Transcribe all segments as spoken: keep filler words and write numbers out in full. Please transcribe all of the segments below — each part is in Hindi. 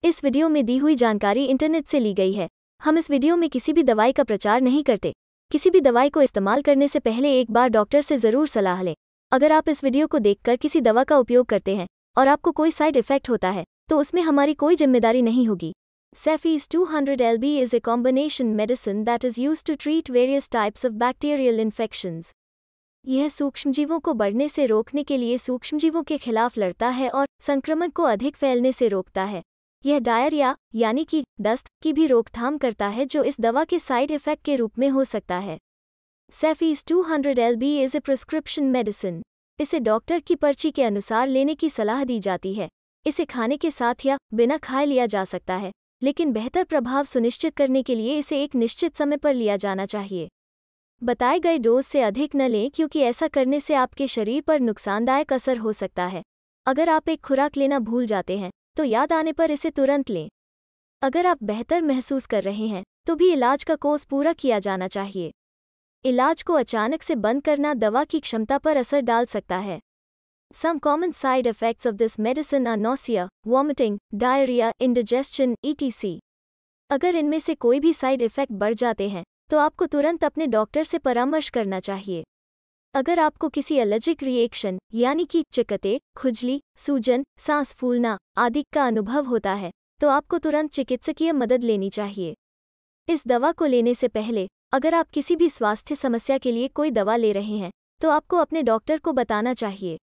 इस वीडियो में दी हुई जानकारी इंटरनेट से ली गई है। हम इस वीडियो में किसी भी दवाई का प्रचार नहीं करते। किसी भी दवाई को इस्तेमाल करने से पहले एक बार डॉक्टर से ज़रूर सलाह लें। अगर आप इस वीडियो को देखकर किसी दवा का उपयोग करते हैं और आपको कोई साइड इफ़ेक्ट होता है तो उसमें हमारी कोई जिम्मेदारी नहीं होगी। Cefiez two hundred L B is a combination medicine that is used to treat various types of bacterial infections. यह सूक्ष्मजीवों को बढ़ने से रोकने के लिए सूक्ष्मजीवों के खिलाफ लड़ता है और संक्रमण को अधिक फैलने से रोकता है। यह डायरिया यानी कि दस्त की भी रोकथाम करता है जो इस दवा के साइड इफ़ेक्ट के रूप में हो सकता है। Cefiez two hundred L B is a prescription medicine. इसे डॉक्टर की पर्ची के अनुसार लेने की सलाह दी जाती है। इसे खाने के साथ या बिना खाए लिया जा सकता है, लेकिन बेहतर प्रभाव सुनिश्चित करने के लिए इसे एक निश्चित समय पर लिया जाना चाहिए। बताए गए डोज से अधिक न लें क्योंकि ऐसा करने से आपके शरीर पर नुकसानदायक असर हो सकता है। अगर आप एक खुराक लेना भूल जाते हैं तो याद आने पर इसे तुरंत लें। अगर आप बेहतर महसूस कर रहे हैं तो भी इलाज का कोर्स पूरा किया जाना चाहिए। इलाज को अचानक से बंद करना दवा की क्षमता पर असर डाल सकता है। Some common side effects of this medicine are nausea, vomiting, diarrhea, indigestion, et cetera. अगर इनमें से कोई भी साइड इफ़ेक्ट बढ़ जाते हैं तो आपको तुरंत अपने डॉक्टर से परामर्श करना चाहिए। अगर आपको किसी एलर्जिक रिएक्शन यानी कि चिकते, खुजली, सूजन, सांस फूलना आदि का अनुभव होता है तो आपको तुरंत चिकित्सकीय मदद लेनी चाहिए। इस दवा को लेने से पहले अगर आप किसी भी स्वास्थ्य समस्या के लिए कोई दवा ले रहे हैं तो आपको अपने डॉक्टर को बताना चाहिए।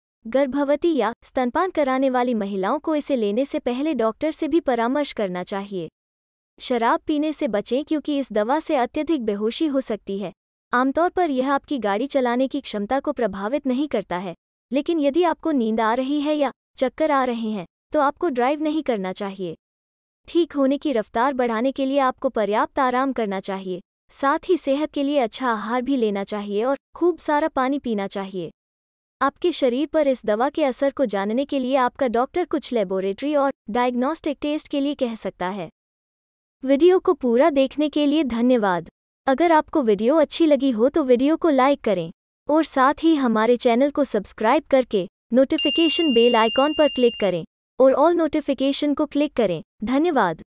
गर्भवती या स्तनपान कराने वाली महिलाओं को इसे लेने से पहले डॉक्टर से भी परामर्श करना चाहिए। शराब पीने से बचें क्योंकि इस दवा से अत्यधिक बेहोशी हो सकती है। आमतौर पर यह आपकी गाड़ी चलाने की क्षमता को प्रभावित नहीं करता है, लेकिन यदि आपको नींद आ रही है या चक्कर आ रहे हैं तो आपको ड्राइव नहीं करना चाहिए। ठीक होने की रफ्तार बढ़ाने के लिए आपको पर्याप्त आराम करना चाहिए। साथ ही सेहत के लिए अच्छा आहार भी लेना चाहिए और खूब सारा पानी पीना चाहिए। आपके शरीर पर इस दवा के असर को जानने के लिए आपका डॉक्टर कुछ लेबोरेटरी और डायग्नोस्टिक टेस्ट के लिए कह सकता है। वीडियो को पूरा देखने के लिए धन्यवाद। अगर आपको वीडियो अच्छी लगी हो तो वीडियो को लाइक करें और साथ ही हमारे चैनल को सब्सक्राइब करके नोटिफिकेशन बेल आइकॉन पर क्लिक करें और ऑल नोटिफिकेशन को क्लिक करें। धन्यवाद।